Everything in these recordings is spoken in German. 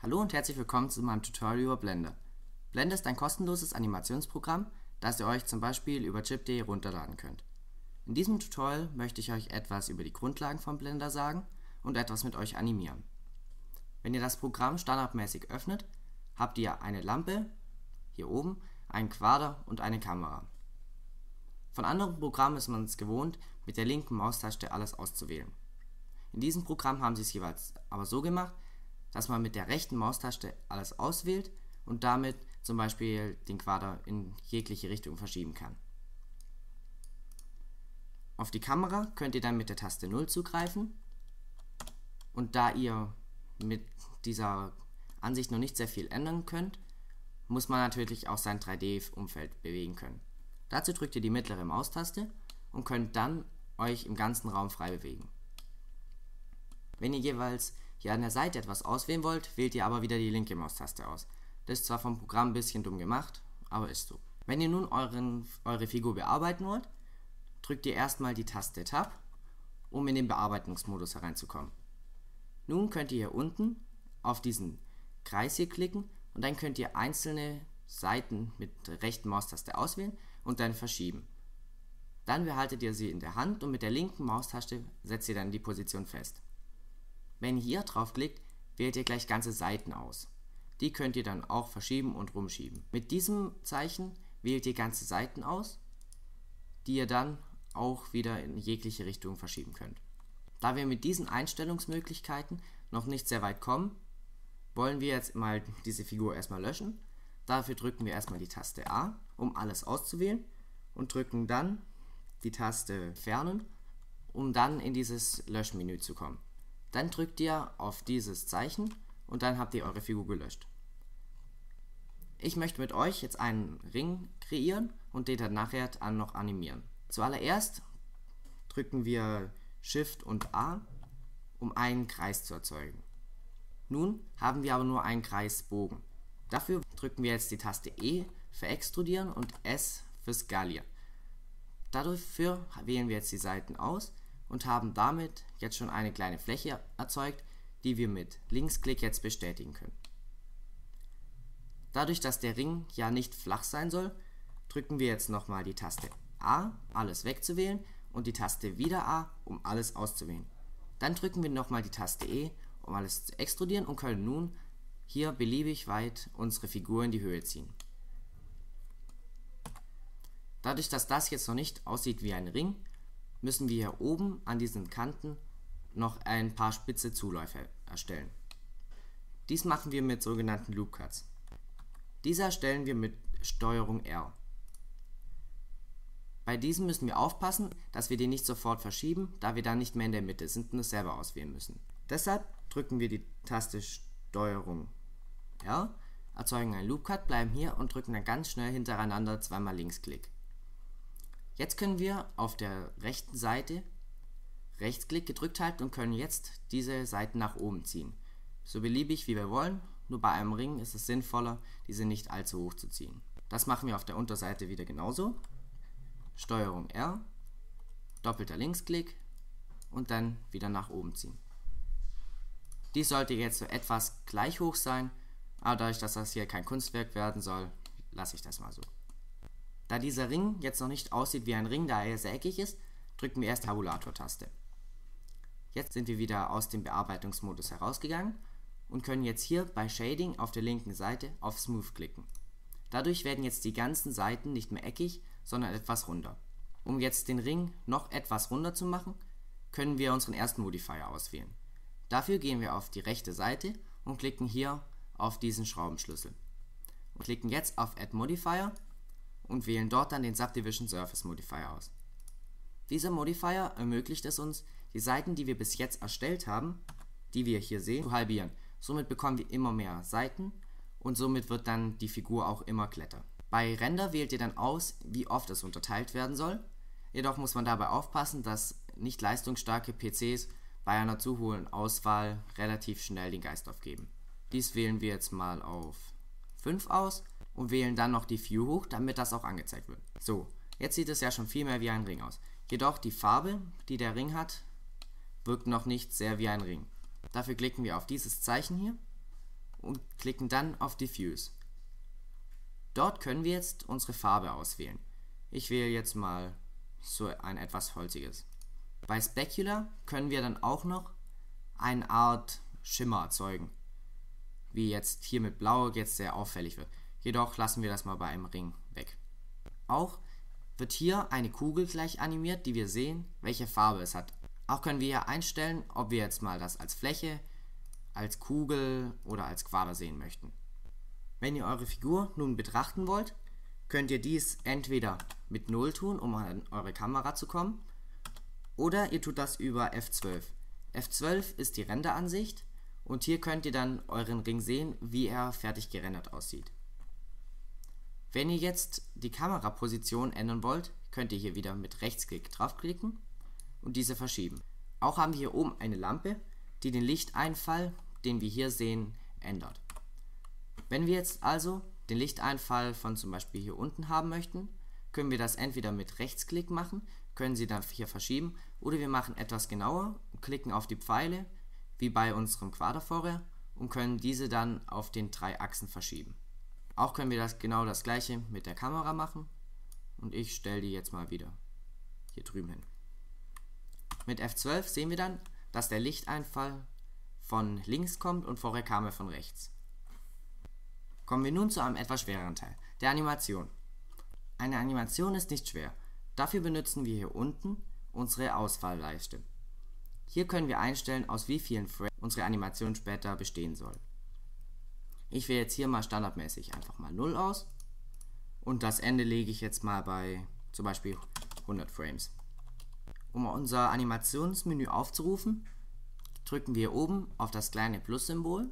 Hallo und herzlich willkommen zu meinem Tutorial über Blender. Blender ist ein kostenloses Animationsprogramm, das ihr euch zum Beispiel über chip.de runterladen könnt. In diesem Tutorial möchte ich euch etwas über die Grundlagen von Blender sagen und etwas mit euch animieren. Wenn ihr das Programm standardmäßig öffnet, habt ihr eine Lampe, hier oben, einen Quader und eine Kamera. Von anderen Programmen ist man es gewohnt, mit der linken Maustaste alles auszuwählen. In diesem Programm haben sie es jeweils aber so gemacht, dass man mit der rechten Maustaste alles auswählt und damit zum Beispiel den Quader in jegliche Richtung verschieben kann. Auf die Kamera könnt ihr dann mit der Taste 0 zugreifen, und da ihr mit dieser Ansicht noch nicht sehr viel ändern könnt, muss man natürlich auch sein 3D-Umfeld bewegen können. Dazu drückt ihr die mittlere Maustaste und könnt dann euch im ganzen Raum frei bewegen. Wenn ihr jeweils hier an der Seite etwas auswählen wollt, wählt ihr aber wieder die linke Maustaste aus. Das ist zwar vom Programm ein bisschen dumm gemacht, aber ist so. Wenn ihr nun eure Figur bearbeiten wollt, drückt ihr erstmal die Taste Tab, um in den Bearbeitungsmodus hereinzukommen. Nun könnt ihr hier unten auf diesen Kreis hier klicken und dann könnt ihr einzelne Seiten mit der rechten Maustaste auswählen und dann verschieben. Dann behaltet ihr sie in der Hand und mit der linken Maustaste setzt ihr dann die Position fest. Wenn ihr hier draufklickt, wählt ihr gleich ganze Seiten aus. Die könnt ihr dann auch verschieben und rumschieben. Mit diesem Zeichen wählt ihr ganze Seiten aus, die ihr dann auch wieder in jegliche Richtung verschieben könnt. Da wir mit diesen Einstellungsmöglichkeiten noch nicht sehr weit kommen, wollen wir jetzt mal diese Figur erstmal löschen. Dafür drücken wir erstmal die Taste A, um alles auszuwählen, und drücken dann die Taste Entfernen, um dann in dieses Löschmenü zu kommen. Dann drückt ihr auf dieses Zeichen und dann habt ihr eure Figur gelöscht. Ich möchte mit euch jetzt einen Ring kreieren und den dann nachher noch animieren. Zuallererst drücken wir Shift und A, um einen Kreis zu erzeugen. Nun haben wir aber nur einen Kreisbogen. Dafür drücken wir jetzt die Taste E für Extrudieren und S für Skalieren. Dafür wählen wir jetzt die Seiten aus und haben damit jetzt schon eine kleine Fläche erzeugt, die wir mit Linksklick jetzt bestätigen können. Dadurch, dass der Ring ja nicht flach sein soll, drücken wir jetzt nochmal die Taste A, alles wegzuwählen, und die Taste wieder A, um alles auszuwählen. Dann drücken wir nochmal die Taste E, um alles zu extrudieren, und können nun hier beliebig weit unsere Figur in die Höhe ziehen. Dadurch, dass das jetzt noch nicht aussieht wie ein Ring, müssen wir hier oben an diesen Kanten noch ein paar spitze Zuläufe erstellen. Dies machen wir mit sogenannten Loop Cuts. Diese erstellen wir mit Steuerung R. Bei diesem müssen wir aufpassen, dass wir den nicht sofort verschieben, da wir dann nicht mehr in der Mitte sind und es selber auswählen müssen. Deshalb drücken wir die Taste Steuerung R, erzeugen einen Loop Cut, bleiben hier und drücken dann ganz schnell hintereinander zweimal Linksklick. Jetzt können wir auf der rechten Seite Rechtsklick gedrückt halten und können jetzt diese Seiten nach oben ziehen. So beliebig wie wir wollen, nur bei einem Ring ist es sinnvoller, diese nicht allzu hoch zu ziehen. Das machen wir auf der Unterseite wieder genauso. Steuerung R, doppelter Linksklick und dann wieder nach oben ziehen. Dies sollte jetzt so etwas gleich hoch sein, aber dadurch, dass das hier kein Kunstwerk werden soll, lasse ich das mal so. Da dieser Ring jetzt noch nicht aussieht wie ein Ring, da er sehr eckig ist, drücken wir erst die Tabulator-Taste. Jetzt sind wir wieder aus dem Bearbeitungsmodus herausgegangen und können jetzt hier bei Shading auf der linken Seite auf Smooth klicken. Dadurch werden jetzt die ganzen Seiten nicht mehr eckig, sondern etwas runder. Um jetzt den Ring noch etwas runder zu machen, können wir unseren ersten Modifier auswählen. Dafür gehen wir auf die rechte Seite und klicken hier auf diesen Schraubenschlüssel. Und klicken jetzt auf Add Modifier und wählen dort dann den Subdivision Surface Modifier aus. Dieser Modifier ermöglicht es uns, die Seiten, die wir bis jetzt erstellt haben, die wir hier sehen, zu halbieren. Somit bekommen wir immer mehr Seiten und somit wird dann die Figur auch immer glatter. Bei Render wählt ihr dann aus, wie oft es unterteilt werden soll. Jedoch muss man dabei aufpassen, dass nicht leistungsstarke PCs bei einer zu hohen Auswahl relativ schnell den Geist aufgeben. Dies wählen wir jetzt mal auf 5 aus und wählen dann noch die View hoch, damit das auch angezeigt wird. So, jetzt sieht es ja schon viel mehr wie ein Ring aus. Jedoch die Farbe, die der Ring hat, wirkt noch nicht sehr wie ein Ring. Dafür klicken wir auf dieses Zeichen hier und klicken dann auf Diffuse. Dort können wir jetzt unsere Farbe auswählen. Ich wähle jetzt mal so ein etwas holziges. Bei Specular können wir dann auch noch eine Art Schimmer erzeugen, wie jetzt hier mit Blau jetzt sehr auffällig wird. Jedoch lassen wir das mal bei einem Ring weg. Auch wird hier eine Kugel gleich animiert, die wir sehen, welche Farbe es hat. Auch können wir hier einstellen, ob wir jetzt mal das als Fläche, als Kugel oder als Quader sehen möchten. Wenn ihr eure Figur nun betrachten wollt, könnt ihr dies entweder mit 0 tun, um an eure Kamera zu kommen, oder ihr tut das über F12. F12 ist die Renderansicht und hier könnt ihr dann euren Ring sehen, wie er fertig gerendert aussieht. Wenn ihr jetzt die Kameraposition ändern wollt, könnt ihr hier wieder mit Rechtsklick draufklicken und diese verschieben. Auch haben wir hier oben eine Lampe, die den Lichteinfall, den wir hier sehen, ändert. Wenn wir jetzt also den Lichteinfall von zum Beispiel hier unten haben möchten, können wir das entweder mit Rechtsklick machen, können sie dann hier verschieben, oder wir machen etwas genauer und klicken auf die Pfeile, wie bei unserem Quader vorher, und können diese dann auf den 3 Achsen verschieben. Auch können wir genau das gleiche mit der Kamera machen und ich stelle die jetzt mal wieder hier drüben hin. Mit F12 sehen wir dann, dass der Lichteinfall von links kommt und vorher kam er von rechts. Kommen wir nun zu einem etwas schwereren Teil, der Animation. Eine Animation ist nicht schwer, dafür benutzen wir hier unten unsere Auswahlleiste. Hier können wir einstellen, aus wie vielen Frames unsere Animation später bestehen soll. Ich wähle jetzt hier mal standardmäßig einfach mal 0 aus und das Ende lege ich jetzt mal bei zum Beispiel 100 Frames. Um unser Animationsmenü aufzurufen, drücken wir oben auf das kleine Plus-Symbol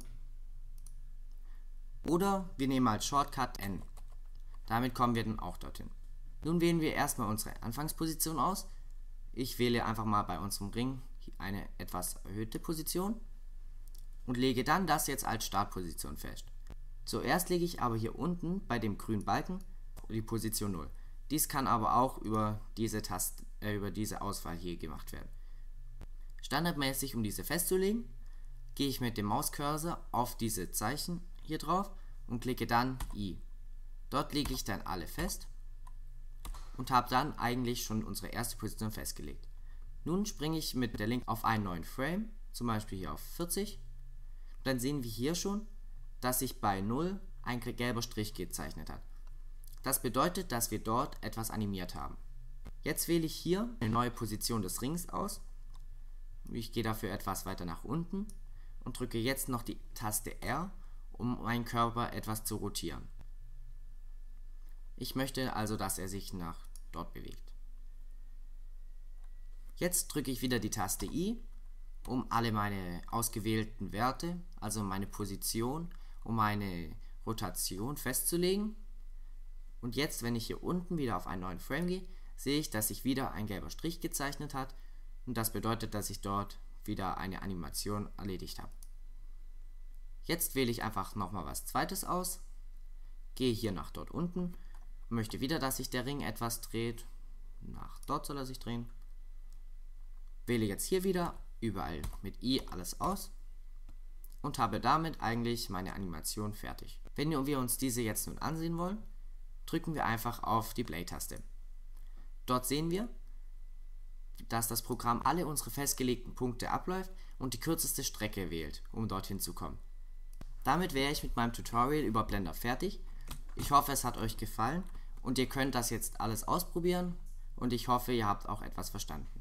oder wir nehmen als Shortcut N. Damit kommen wir dann auch dorthin. Nun wählen wir erstmal unsere Anfangsposition aus. Ich wähle einfach mal bei unserem Ring eine etwas erhöhte Position und lege dann das jetzt als Startposition fest. Zuerst lege ich aber hier unten bei dem grünen Balken die Position 0. Dies kann aber auch über diese Auswahl hier gemacht werden. Standardmäßig, um diese festzulegen, gehe ich mit dem Mauscursor auf diese Zeichen hier drauf und klicke dann I. Dort lege ich dann alle fest und habe dann eigentlich schon unsere erste Position festgelegt. Nun springe ich mit der Link auf einen neuen Frame, zum Beispiel hier auf 40. Dann sehen wir hier schon, dass sich bei 0 ein gelber Strich gezeichnet hat. Das bedeutet, dass wir dort etwas animiert haben. Jetzt wähle ich hier eine neue Position des Rings aus. Ich gehe dafür etwas weiter nach unten und drücke jetzt noch die Taste R, um meinen Körper etwas zu rotieren. Ich möchte also, dass er sich nach dort bewegt. Jetzt drücke ich wieder die Taste I, um alle meine ausgewählten Werte, also meine Position und meine Rotation festzulegen. Und jetzt, wenn ich hier unten wieder auf einen neuen Frame gehe, sehe ich, dass sich wieder ein gelber Strich gezeichnet hat und das bedeutet, dass ich dort wieder eine Animation erledigt habe. Jetzt wähle ich einfach nochmal was zweites aus, gehe hier nach dort unten, möchte wieder, dass sich der Ring etwas dreht, nach dort soll er sich drehen, wähle jetzt hier wieder überall mit I alles aus und habe damit eigentlich meine Animation fertig. Wenn wir uns diese jetzt nun ansehen wollen, drücken wir einfach auf die Play-Taste. Dort sehen wir, dass das Programm alle unsere festgelegten Punkte abläuft und die kürzeste Strecke wählt, um dorthin zu kommen. Damit wäre ich mit meinem Tutorial über Blender fertig. Ich hoffe, es hat euch gefallen und ihr könnt das jetzt alles ausprobieren und ich hoffe, ihr habt auch etwas verstanden.